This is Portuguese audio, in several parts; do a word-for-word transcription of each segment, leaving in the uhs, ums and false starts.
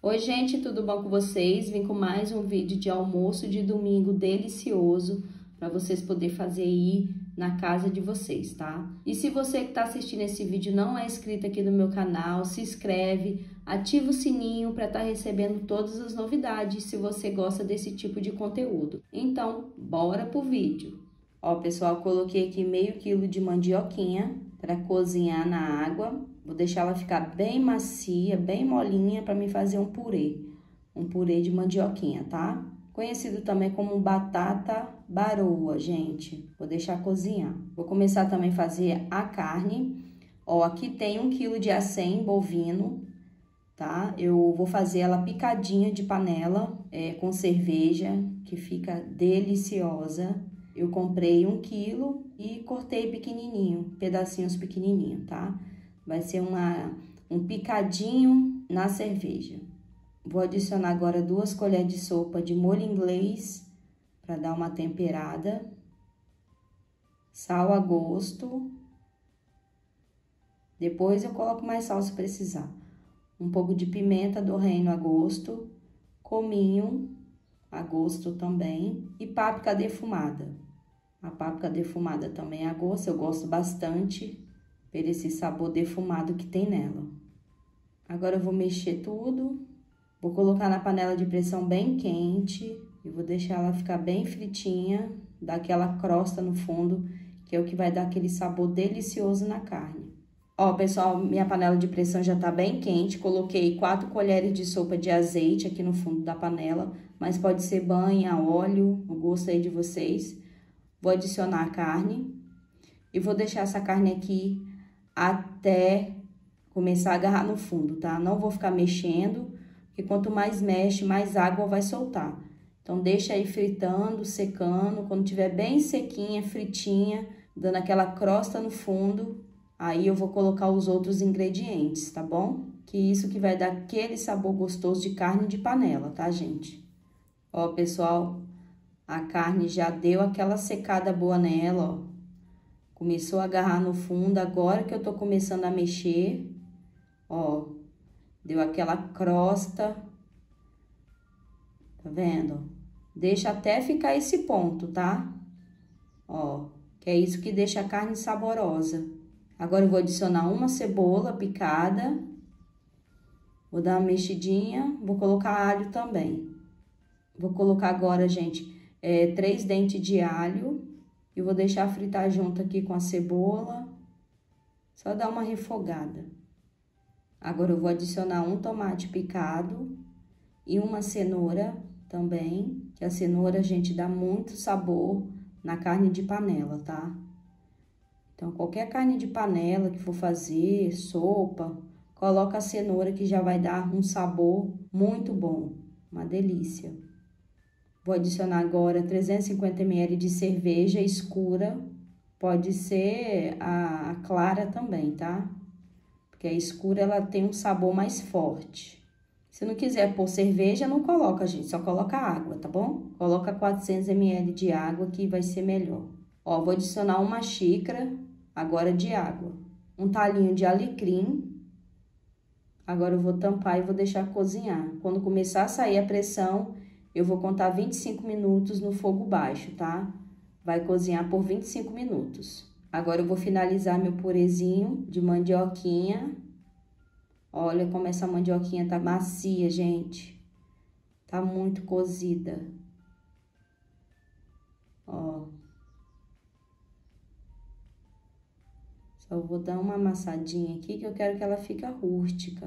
Oi, gente, tudo bom com vocês? Vim com mais um vídeo de almoço de domingo delicioso para vocês poderem fazer aí na casa de vocês, tá? E se você que está assistindo esse vídeo não é inscrito aqui no meu canal, se inscreve, ativa o sininho para estar tá recebendo todas as novidades se você gosta desse tipo de conteúdo. Então, bora pro vídeo. Ó, pessoal, coloquei aqui meio quilo de mandioquinha para cozinhar na água. Vou deixar ela ficar bem macia, bem molinha para me fazer um purê. Um purê de mandioquinha, tá? Conhecido também como batata baroa, gente. Vou deixar cozinhar. Vou começar também a fazer a carne. Ó, aqui tem um quilo de acém bovino, tá? Eu vou fazer ela picadinha de panela, é, com cerveja, que fica deliciosa. Eu comprei um quilo e cortei pequenininho, pedacinhos pequenininhos, tá? Vai ser uma, um picadinho na cerveja. Vou adicionar agora duas colheres de sopa de molho inglês para dar uma temperada. Sal a gosto. Depois eu coloco mais sal se precisar. Um pouco de pimenta do reino a gosto. Cominho a gosto também. E páprica defumada. A páprica defumada também a gosto, eu gosto bastante. Por esse sabor defumado que tem nela. Agora eu vou mexer tudo. Vou colocar na panela de pressão bem quente. E vou deixar ela ficar bem fritinha. Dar aquela crosta no fundo, que é o que vai dar aquele sabor delicioso na carne. Ó, pessoal, minha panela de pressão já tá bem quente. Coloquei quatro colheres de sopa de azeite aqui no fundo da panela. Mas pode ser banha, óleo, o gosto aí de vocês. Vou adicionar a carne. E vou deixar essa carne aqui até começar a agarrar no fundo, tá? Não vou ficar mexendo, porque quanto mais mexe, mais água vai soltar. Então, deixa aí fritando, secando. Quando tiver bem sequinha, fritinha, dando aquela crosta no fundo, aí eu vou colocar os outros ingredientes, tá bom? Que isso que vai dar aquele sabor gostoso de carne de panela, tá, gente? Ó, pessoal, a carne já deu aquela secada boa nela, ó. Começou a agarrar no fundo, agora que eu tô começando a mexer, ó, deu aquela crosta, tá vendo? Deixa até ficar esse ponto, tá? Ó, que é isso que deixa a carne saborosa. Agora eu vou adicionar uma cebola picada, vou dar uma mexidinha, vou colocar alho também. Vou colocar agora, gente, é, três dentes de alho. E vou deixar fritar junto aqui com a cebola. Só dar uma refogada. Agora eu vou adicionar um tomate picado e uma cenoura também. Que a cenoura, gente, dá muito sabor na carne de panela, tá? Então, qualquer carne de panela que for fazer, sopa, coloca a cenoura que já vai dar um sabor muito bom. Uma delícia. Vou adicionar agora trezentos e cinquenta mililitros de cerveja escura. Pode ser a, a clara também, tá? Porque a escura, ela tem um sabor mais forte. Se não quiser pôr cerveja, não coloca, gente. Só coloca água, tá bom? Coloca quatrocentos mililitros de água que vai ser melhor. Ó, vou adicionar uma xícara agora de água. Um talinho de alecrim. Agora eu vou tampar e vou deixar cozinhar. Quando começar a sair a pressão, eu vou contar vinte e cinco minutos no fogo baixo, tá? Vai cozinhar por vinte e cinco minutos. Agora, eu vou finalizar meu purezinho de mandioquinha. Olha como essa mandioquinha tá macia, gente. Tá muito cozida. Ó. Só vou dar uma amassadinha aqui, que eu quero que ela fique rústica.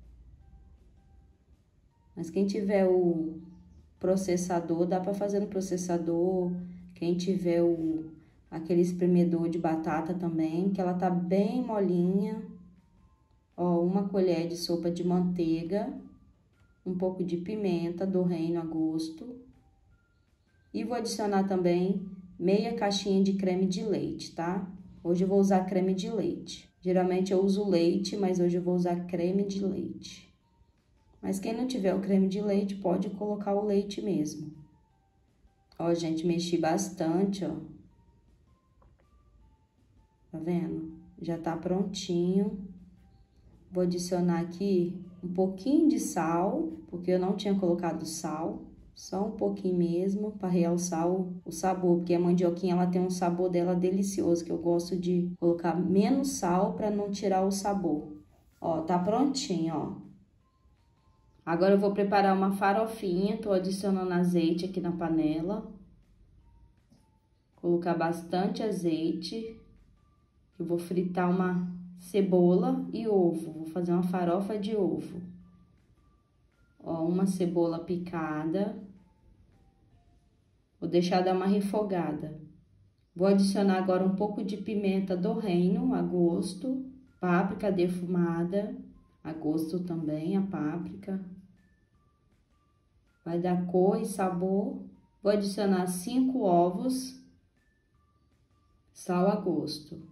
Mas quem tiver o processador, dá para fazer no processador. Quem tiver o aquele espremedor de batata também, que ela tá bem molinha. Ó, uma colher de sopa de manteiga, um pouco de pimenta do reino a gosto. E vou adicionar também meia caixinha de creme de leite, tá? Hoje eu vou usar creme de leite. Geralmente eu uso leite, mas hoje eu vou usar creme de leite. Mas quem não tiver o creme de leite, pode colocar o leite mesmo. Ó, gente, mexi bastante, ó. Tá vendo? Já tá prontinho. Vou adicionar aqui um pouquinho de sal, porque eu não tinha colocado sal. Só um pouquinho mesmo, para realçar o, o sabor, porque a mandioquinha, ela tem um sabor dela delicioso, que eu gosto de colocar menos sal para não tirar o sabor. Ó, tá prontinho, ó. Agora eu vou preparar uma farofinha, tô adicionando azeite aqui na panela. Colocar bastante azeite. Eu vou fritar uma cebola e ovo, vou fazer uma farofa de ovo. Ó, uma cebola picada. Vou deixar dar uma refogada. Vou adicionar agora um pouco de pimenta do reino, a gosto. Páprica defumada, a gosto também, a páprica. Vai dar cor e sabor. Vou adicionar cinco ovos. Sal a gosto.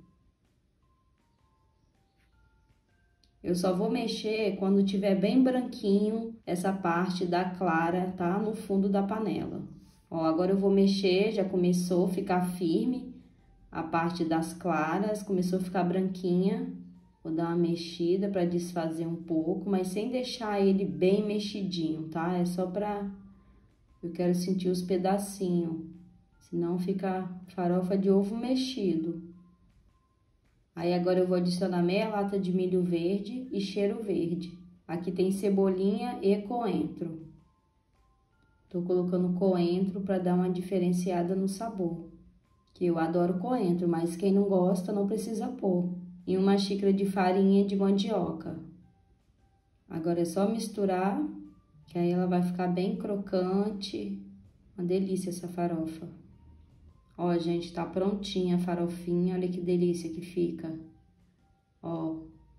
Eu só vou mexer quando tiver bem branquinho essa parte da clara, tá? No fundo da panela. Ó, agora eu vou mexer, já começou a ficar firme a parte das claras, começou a ficar branquinha. Vou dar uma mexida para desfazer um pouco, mas sem deixar ele bem mexidinho, tá? É só pra... eu quero sentir os pedacinhos, senão fica farofa de ovo mexido. Aí agora eu vou adicionar meia lata de milho verde e cheiro verde. Aqui tem cebolinha e coentro. Tô colocando coentro para dar uma diferenciada no sabor. Que eu adoro coentro, mas quem não gosta não precisa pôr. E uma xícara de farinha de mandioca. Agora é só misturar, que aí ela vai ficar bem crocante. Uma delícia essa farofa. Ó, gente, tá prontinha a farofinha, olha que delícia que fica. Ó,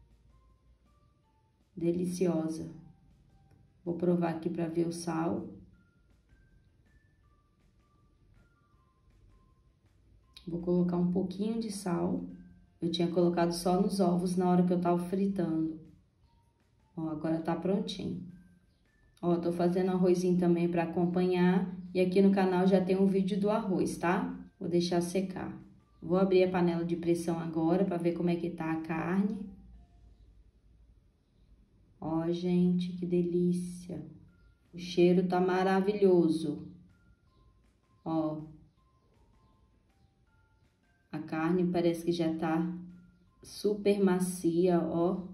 deliciosa. Vou provar aqui pra ver o sal. Vou colocar um pouquinho de sal. Eu tinha colocado só nos ovos na hora que eu tava fritando. Ó, agora tá prontinho. Ó, tô fazendo arrozinho também pra acompanhar. E aqui no canal já tem um vídeo do arroz, tá? Vou deixar secar. Vou abrir a panela de pressão agora para ver como é que tá a carne. Ó, gente, que delícia. O cheiro tá maravilhoso. Ó. A carne parece que já tá super macia, ó.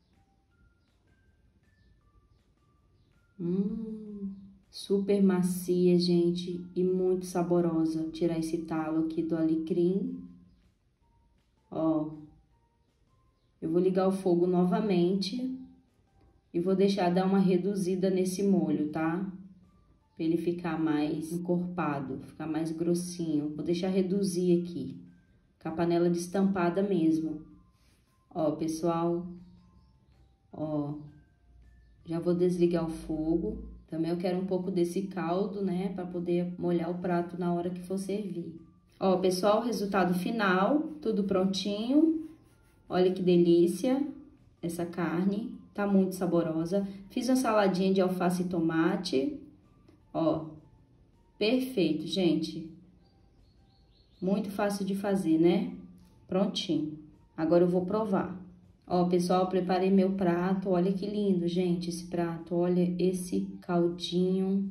Hum... Super macia, gente, e muito saborosa. Vou tirar esse talo aqui do alecrim. Ó. Eu vou ligar o fogo novamente e vou deixar dar uma reduzida nesse molho, tá? Pra ele ficar mais encorpado, ficar mais grossinho. Vou deixar reduzir aqui, com a panela destampada mesmo. Ó, pessoal. Ó. Já vou desligar o fogo. Também eu quero um pouco desse caldo, né, para poder molhar o prato na hora que for servir. Ó, pessoal, o resultado final, tudo prontinho. Olha que delícia essa carne, tá muito saborosa. Fiz uma saladinha de alface e tomate. Ó, perfeito, gente. Muito fácil de fazer, né? Prontinho. Agora eu vou provar. Ó, pessoal, preparei meu prato. Olha que lindo, gente, esse prato. Olha esse caldinho.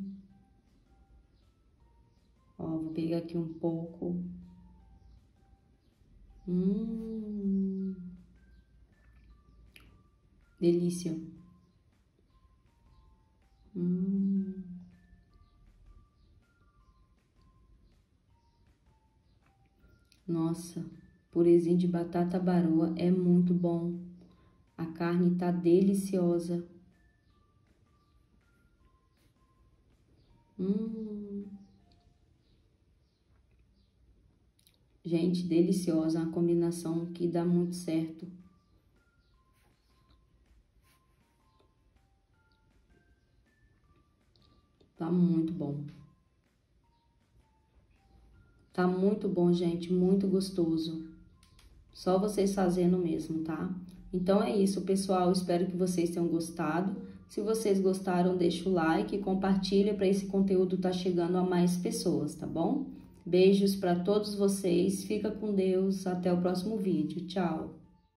Ó, vou pegar aqui um pouco. Hum. Delícia. Hum. Nossa, purezinho de batata baroa é muito bom. A carne tá deliciosa. Hum. Gente, deliciosa, uma combinação que dá muito certo. Tá muito bom. Tá muito bom, gente, muito gostoso. Só vocês fazendo mesmo, tá? Então é isso, pessoal. Espero que vocês tenham gostado. Se vocês gostaram, deixa o like e compartilha para esse conteúdo tá chegando a mais pessoas, tá bom? Beijos para todos vocês. Fica com Deus. Até o próximo vídeo. Tchau.